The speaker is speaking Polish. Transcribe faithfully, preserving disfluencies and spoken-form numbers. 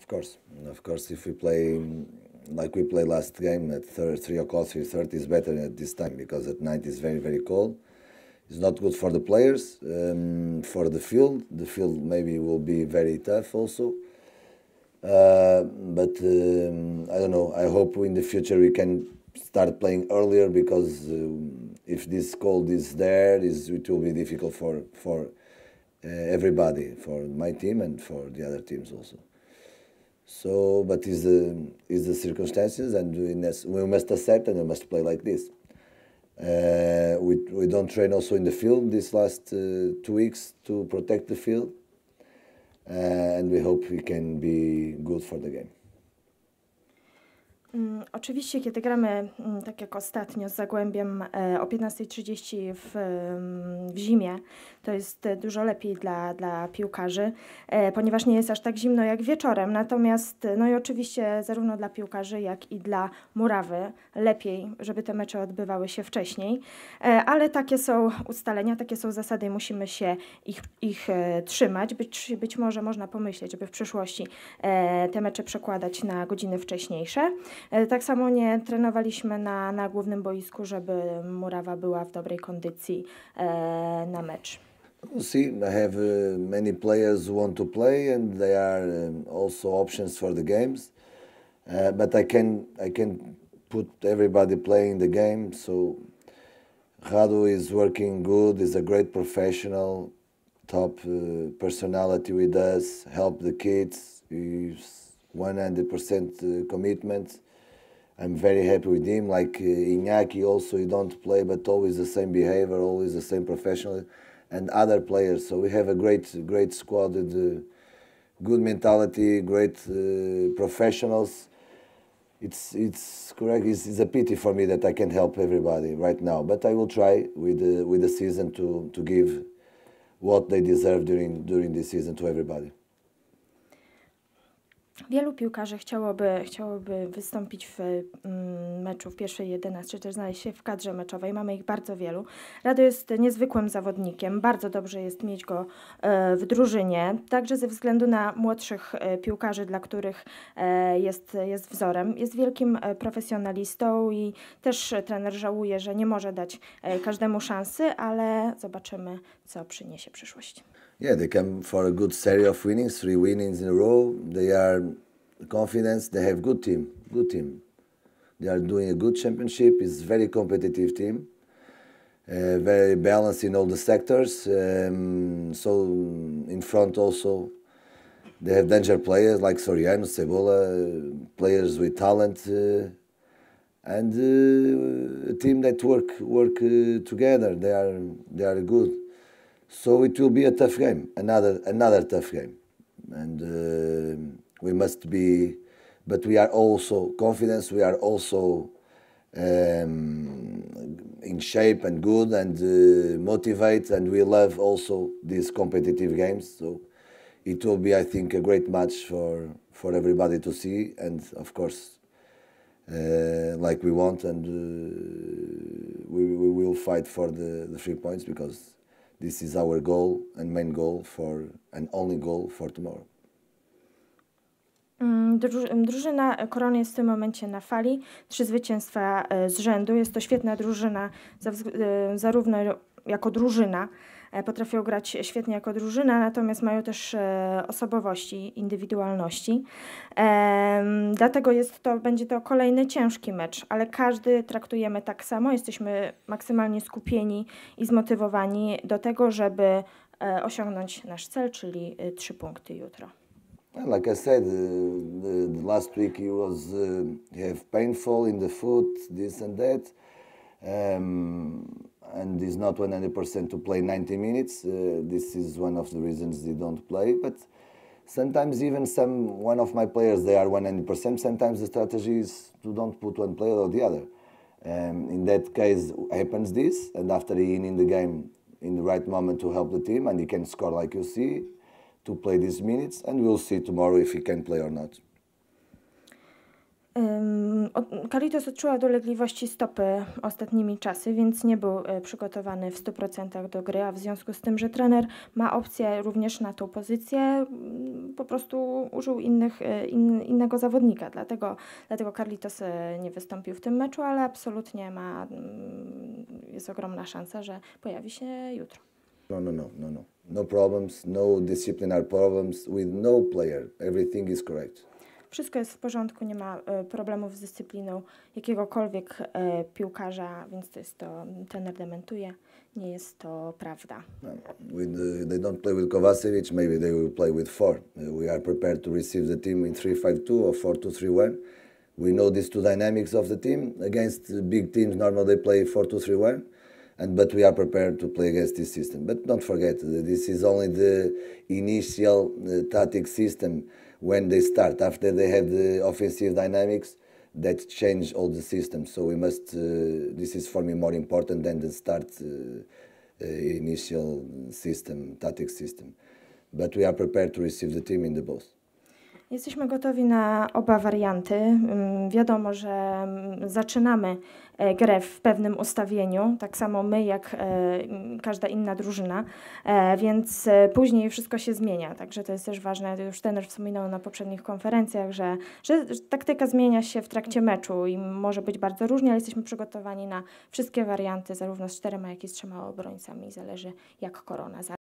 course, of course. If we play like we played last game at three o'clock, three thirty is better at this time because at night it's very very cold. It's not good for the players, um, for the field. The field maybe will be very tough also. Uh, but um, I don't know. I hope in the future we can start playing earlier because um, if this cold is there, is it will be difficult for for uh, everybody, for my team and for the other teams also. So, but is the is the circumstances, and we, we must accept and we must play like this. Uh, we we don't train also in the field these last uh, two weeks to protect the field, uh, and we hope we can be good for the game. Mm, oczywiście, kiedy gramy, mm, tak jak ostatnio z Zagłębiem e, o piętnastej trzydzieści w, w zimie, to jest dużo lepiej dla, dla piłkarzy, e, ponieważ nie jest aż tak zimno jak wieczorem. Natomiast, no i oczywiście zarówno dla piłkarzy, jak i dla murawy lepiej, żeby te mecze odbywały się wcześniej. E, ale takie są ustalenia, takie są zasady i musimy się ich, ich e, trzymać. Być, być może można pomyśleć, żeby w przyszłości e, te mecze przekładać na godziny wcześniejsze. Tak samo nie trenowaliśmy na, na głównym boisku, żeby murawa była w dobrej kondycji e, na mecz. See, I have uh, many players who want to play, and there are um, also options for the games. Uh, but I can I can put everybody playing the game. So Radu is working good. Is a great professional, top uh, personality with us. Help the kids. He's one hundred percent commitment. I'm very happy with him. Like uh, Iñaki also, he don't play, but always the same behavior, always the same professional, and other players. So we have a great, great squad with uh, good mentality, great uh, professionals. It's it's correct. It's, it's a pity for me that I can't help everybody right now, but I will try with the, with the season to to give what they deserve during during this season to everybody. Wielu piłkarzy chciałoby, chciałoby wystąpić w mm, meczu w pierwszej jedenastce, czy też znaleźć się w kadrze meczowej. Mamy ich bardzo wielu. Rado jest niezwykłym zawodnikiem. Bardzo dobrze jest mieć go e, w drużynie. Także ze względu na młodszych e, piłkarzy, dla których e, jest, jest wzorem. Jest wielkim e, profesjonalistą i też e, trener żałuje, że nie może dać e, każdemu szansy, ale zobaczymy, co przyniesie przyszłość. Yeah, they come for a good series of winnings, three winnings in a row. They are confident. They have good team, good team. They are doing a good championship. It's a very competitive team, uh, very balanced in all the sectors. Um, so in front also, they have danger players like Soriano, Cebola, players with talent, uh, and uh, a team that work work uh, together. They are they are good. So it will be a tough game, another another tough game, and uh, we must be, but we are also confident. We are also um, in shape and good and uh, motivate, and we love also these competitive games. So it will be, I think, a great match for for everybody to see, and of course, uh, like we want, and uh, we we will fight for the the three points because this is our goal and main goal for and only goal for tomorrow. Drużyna Korony jest w tym momencie na fali. Trzy zwycięstwa z rzędu. Jest to świetna drużyna, zarówno jako drużyna. Potrafią grać świetnie jako drużyna, natomiast mają też osobowości, indywidualności. Dlatego jest to, będzie to kolejny ciężki mecz, ale każdy traktujemy tak samo. Jesteśmy maksymalnie skupieni i zmotywowani do tego, żeby osiągnąć nasz cel, czyli trzy punkty jutro. Like I said, uh, the, the last week he was uh, have painful in the foot, this and that, um, and he's not one hundred percent to play ninety minutes. Uh, this is one of the reasons they don't play. But sometimes even some one of my players they are one hundred percent. Sometimes the strategy is to don't put one player or the other. Um, in that case, happens this, and after he in the game in the right moment to help the team, and he can score like you see. To play these minutes, and we'll see tomorrow if he can play or not. Ym, od- Carlitos odczuła dolegliwości stopy ostatnimi czasy, więc nie był e, przygotowany w stu procentach do gry, a w związku z tym, że trener ma opcję również na tą pozycję, mm, po prostu użył innych, e, in, innego zawodnika, dlatego, dlatego Carlitos e, nie wystąpił w tym meczu, ale absolutnie ma, mm, jest ogromna szansa, że pojawi się jutro. No, no, no, no, no. No problems, no disciplinary problems with no player. Everything is correct. Wszystko jest w porządku, nie ma e, problemów z dyscypliną jakiegokolwiek e, piłkarza, więc to jest to, trener dementuje, nie jest to prawda. No, with, uh, they don't play with Kovacevic, maybe they will play with four. Uh, we are prepared to receive the team in three five two or four two three one. We know these two dynamics of the team. Against uh, big teams, normally they play four two three one. And, but we are prepared to play against this system. But don't forget, uh, this is only the initial uh, tactic system when they start. After they have the offensive dynamics, that change all the systems. So we must, uh, this is for me more important than the start uh, uh, initial system, tactic system. But we are prepared to receive the team in the both. Jesteśmy gotowi na oba warianty. Ym, Wiadomo, że ym, zaczynamy e, grę w pewnym ustawieniu, tak samo my jak e, m, każda inna drużyna, e, więc e, później wszystko się zmienia. Także to jest też ważne. To już trener wspominał na poprzednich konferencjach, że, że że taktyka zmienia się w trakcie meczu i może być bardzo różnie, ale jesteśmy przygotowani na wszystkie warianty, zarówno z czterema, jak i z trzema obrońcami. Zależy, jak Korona